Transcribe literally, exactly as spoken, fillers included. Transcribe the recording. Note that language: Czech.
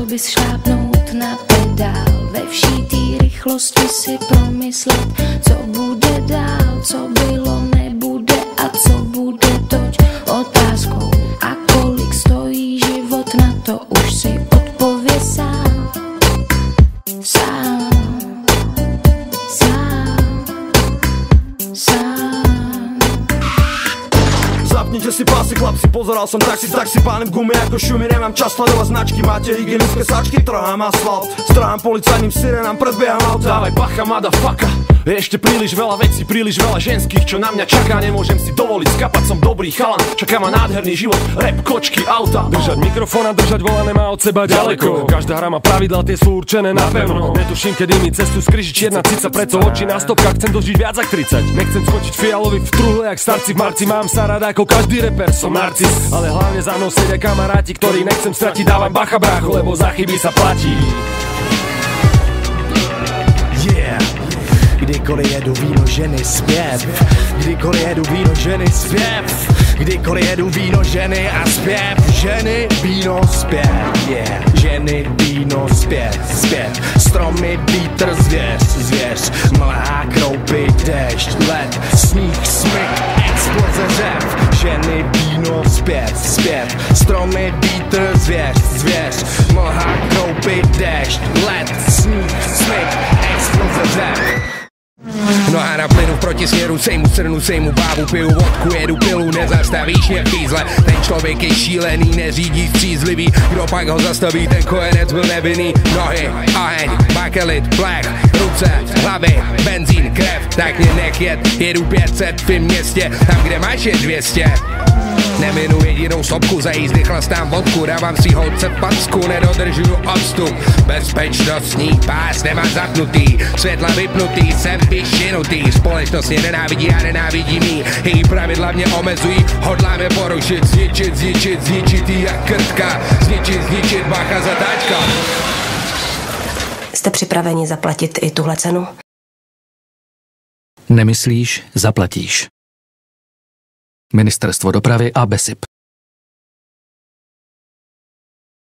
bys šlápnout na pedál, ve vší té rychlosti si promyslet, co bude dál, co bylo nebude a co bude toť otázkou. A kolik stojí život, na to už si odpověz sám. Sám, sám, sám. Zapnite si pásy, chlapci, pozeral som taxi, taxi pánem v gume ako šumy, nemám čas sledovať značky, máte hygienické sačky, trhám asfalt, strhám policajným sirenám, predbieham auta. Dávaj bacha, motherfucker, je ešte príliš veľa vecí, príliš veľa ženských, čo na mňa čaká, nemôžem si dovoliť skapať, som dobrý chalan, čaká ma nádherný život, rap, kočky, auta. Držať mikrofón a držať volané má od seba ďaleko, každá hra má pravidlá, tie sú určené napevno. Netuším, kedy mi cestu skryží čierna cica, preto oči na stopkách, chcem dožiť viac jak tridsať. Nechcem skočiť fialovi v truhle jak starci v marci, mám sa rád ako každý reper, som narcis. Ale hlavne za mnou sedia kamaráti, ktorých nechcem stratiť, dávam bacha brácho, lebo za chyby sa platí. Yeah. Kdykoliv jedu víno, ženy, zpěv. Kdykoliv jedu víno, ženy, zpěv. Kdykoliv jedu víno, ženy a zpěv. Ženy, víno, zpěv. Yeah. Ženy, víno, zpěv, zpěv. Stromy, vítr, zvěř, zvěř. Mlhá, kroupy, déšť, led, sníh, smyk, exploze, řev. Ženy, víno, zpěv, zpěv. Stromy, vítr, zvěř, zvěř. Mlhá, kroupy, déšť, led, sníh, smyk, exploze, řev. Noha na plynu v protisměru, sejmu srnu, sejmu bábu, piju vodku, jedu pilu, nezastavíš mě v kýzle. Ten člověk je šílený, neřídí střízlivý, kdo pak ho zastaví, ten kojenec byl nevinný. Nohy, oheň, bakelit, plech, ruce, hlavy, benzín, krev, tak mě nech jet, jedu pět set v městě, tam kde máš je dvě stě. Neminu jedinou stopku, za jízdy chlastám vodku, dávám si holce packu, nedodržuju odstup. Bezpečnostní pás nemám zapnutý, světla vypnutý, jsem vyšinutý. Společnost mě nenávidí a nenávidí mý, její pravidla mě omezují, hodlám je porušit, zničit, zničit, zničit jí jak krtka, zničit, zničit, bacha zatáčka. Jste připraveni zaplatit i tuhle cenu? Nemyslíš, zaplatíš. Ministerstvo dopravy a BESIP.